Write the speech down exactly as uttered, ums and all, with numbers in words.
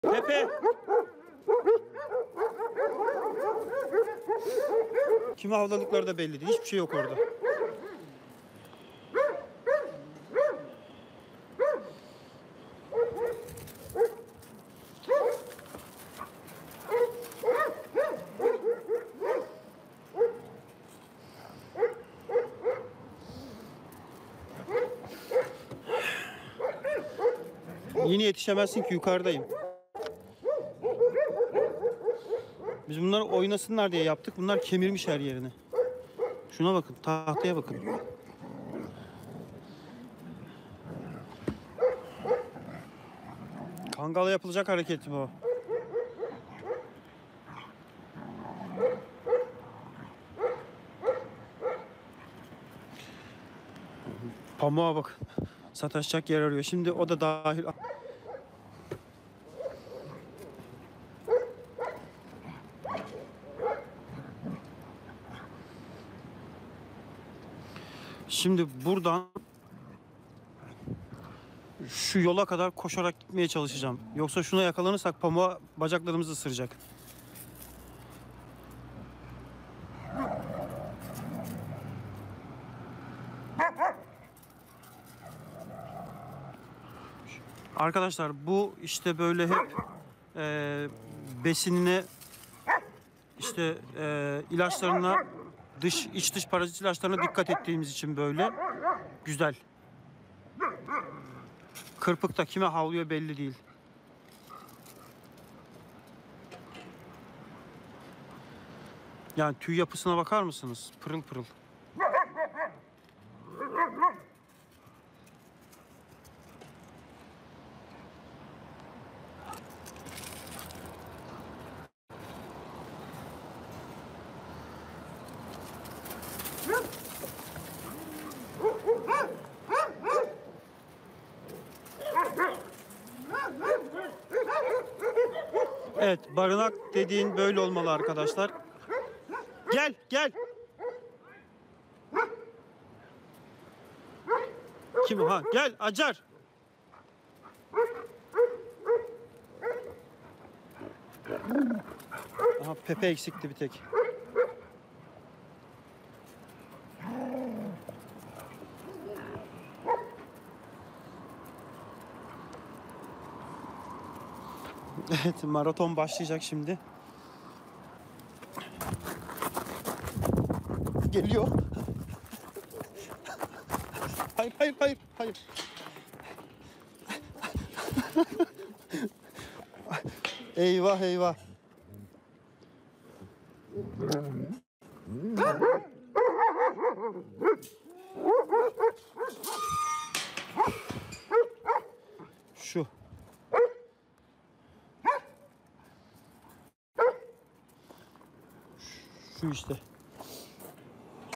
Pepe. Kimi avladıkları da belli değil. Hiçbir şey yok orada. Yine yetişemezsin ki, yukarıdayım. Biz bunları oynasınlar diye yaptık. Bunlar kemirmiş her yerini. Şuna bakın, tahtaya bakın. Kangala yapılacak hareket bu. Pamuğa bakın. Sataşacak yer arıyor. Şimdi o da dahil. Şimdi buradan şu yola kadar koşarak gitmeye çalışacağım. Yoksa şuna yakalanırsak pamuğa bacaklarımızı ısıracak. Arkadaşlar bu işte böyle hep e, besinine, işte e, ilaçlarına, dış iç dış parazit ilaçlarına dikkat ettiğimiz için böyle güzel. Kırpık da kime havlıyor belli değil. Yani tüy yapısına bakar mısınız? Pırıl pırıl. Evet, barınak dediğin böyle olmalı arkadaşlar. Gel, gel. Kim o? Ha, gel Acar. Aha, Pepe eksikti bir tek. Evet, maraton başlayacak şimdi. Geliyor. Hayır, hayır, hayır, hayır. Eyvah, eyvah. Şu. Şu işte.